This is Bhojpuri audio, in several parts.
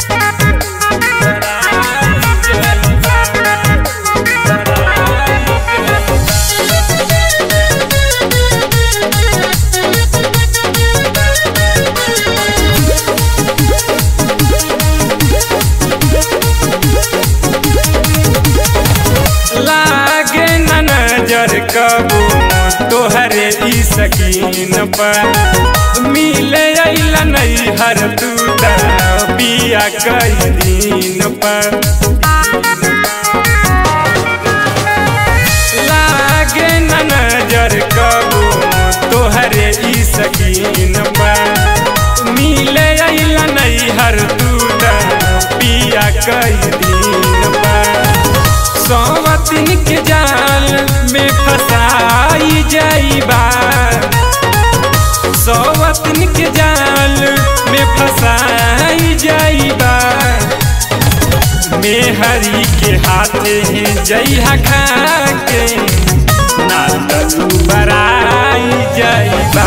कबो तोहरे ई सकीन पर मिले अइला नहीं हर तू पिया कई दिन पर लागे न नजर कबो तोहरे ई सकीन पर मिले अइला नहीं हर तू पिया कई दिन पर सौवतिन के जाल में फसाई जाइबा सौवतिन के जाल में फसाई जाइबा मेहरी के हाथे जइहा खा के ना तू बराई जाइबा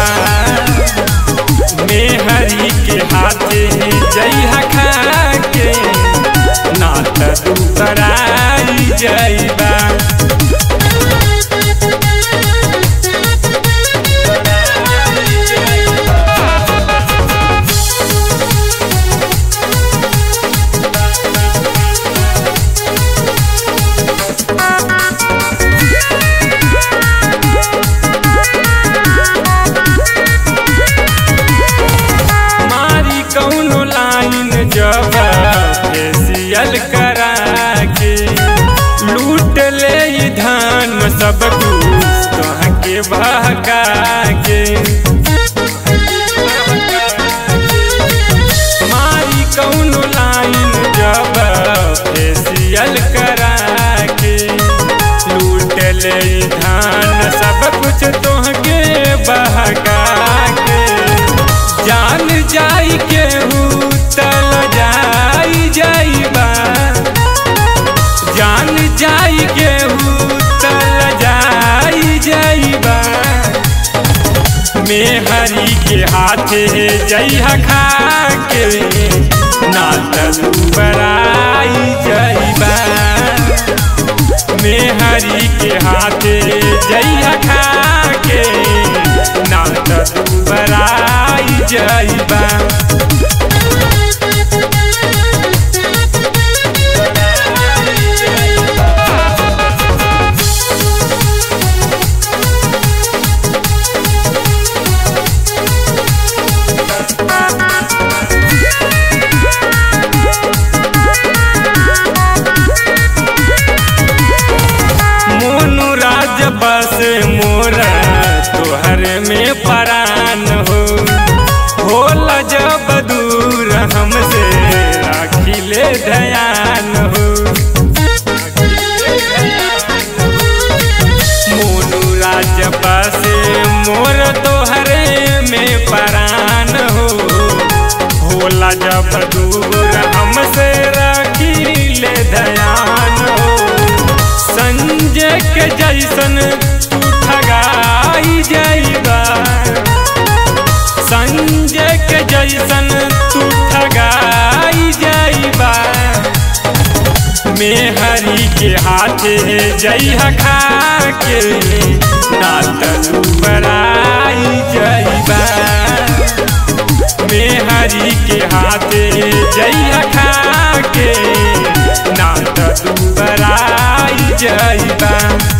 मेहरी के हाथे जइहा खा के ना तू बराई जाइबा मारी कौनो लाइन जब फेसियल करा के लूट ले धान सब कुछ तोह के बहका के मारी कौनो लाइन जब फेसियल करा के लूट ले धान सब कुछ तोह के बहका के जान जाई के तल जाई जाइबा जान जाई के तल जाई जाइबा मेहरी के हाथे जइहा खा के ना तू बराई जाइबा मेहरी के हाथे जइहा खा के ना तू बराई जाइबा बस मोरा तोहर में परान होला जब दूर हमसे राखी ले ध्यान हो मोनू राज बस मोर तोहर में परान होला जब दूर हमसे राखी ले ध्यान हो संजय के जैसन तू ठगाई जाइबा संजय के जैसन तू ठगाई जाइबा मेहरी के हाथे जइहा खा के ना तू बराई जाइबा मेहरी के हाथे जइहा खा के ना तू बराई जाइबा।